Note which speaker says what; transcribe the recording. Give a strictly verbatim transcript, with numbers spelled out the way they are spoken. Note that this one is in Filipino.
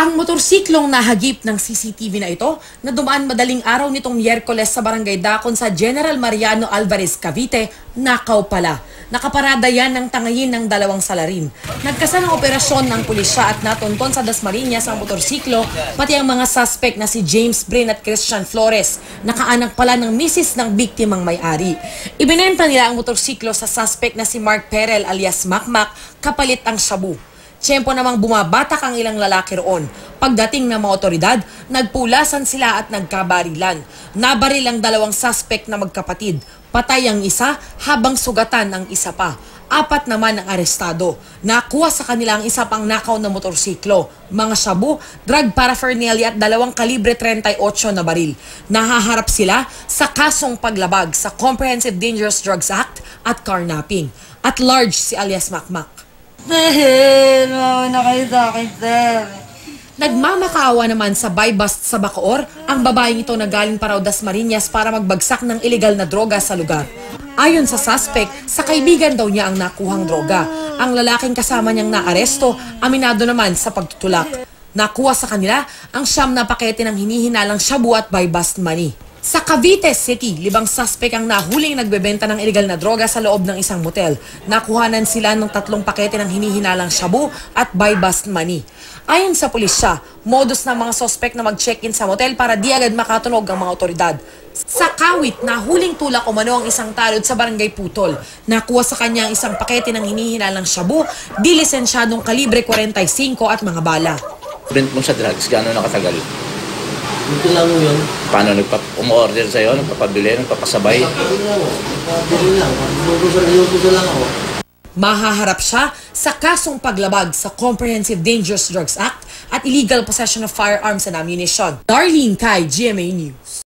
Speaker 1: Ang motorsiklong nahagip ng C C T V na ito na dumaan madaling araw nitong Miyerkules sa Barangay Dacon sa General Mariano Alvarez, Cavite, nakaw pala. Nakaparada yan ng tangayin ng dalawang salarin. Nagkasa ng operasyon ng pulisya at natunton sa Dasmariñas ang motorsiklo, pati ang mga suspect na si James Brin at Christian Flores, nakaanak pala ng misis ng biktimang may-ari. Ibinenta nila ang motorsiklo sa suspect na si Mark Perel alias Makmak, kapalit ang shabu. Tiyempo namang bumabatak ang ilang lalaki roon. Pagdating ng mga otoridad, nagpulasan sila at nagkabarilan. Nabaril ang dalawang suspect na magkapatid. Patay ang isa habang sugatan ang isa pa. Apat naman ang arestado. Nakuha sa kanila ang isa pang nakaw na motorsiklo, mga shabu, drug paraphernalia at dalawang kalibre thirty-eight na baril. Nahaharap sila sa kasong paglabag sa Comprehensive Dangerous Drugs Act at carnapping. At large si alias Makmak.
Speaker 2: Sir, mauna kayo sa akin, sir.
Speaker 1: Nagmamakaawa naman sa buy-bust sa Bacoor ang babaeng ito na galing pa raw Dasmariñas para magbagsak ng ilegal na droga sa lugar. Ayon sa suspect, sa kaibigan daw niya ang nakuhang droga. Ang lalaking kasama niyang naaresto, aminado naman sa pagtutulak. Nakuha sa kanila ang siyam na pakete ng hinihinalang shabu at buy-bust money. Sa Cavite City, libang suspect ang nahuling nagbebenta ng ilegal na droga sa loob ng isang motel. Nakuhanan sila ng tatlong pakete ng hinihinalang shabu at buy-bust money. Ayon sa pulisya, modus ng mga suspect na mag-check-in sa motel para di agad makatunog ang mga otoridad. Sa Kawit, nahuling tulak umano ang isang talod sa Barangay Putol. Nakuha sa kanya ang isang pakete ng hinihinalang shabu, di lisensyadong kalibre forty-five at mga bala.
Speaker 3: Rent mo sa drugs, gano'n nakatagal?
Speaker 2: Ito lang mo yun.
Speaker 3: Paano nagpa-order sa'yo? Nagpapabili? Nagpapasabay?
Speaker 2: Pabili lang ako. Pabili lang. Pabili lang ako.
Speaker 1: Mahaharap siya sa kasong paglabag sa Comprehensive Dangerous Drugs Act at illegal possession of firearms and ammunition. Darlene Kai, G M A News.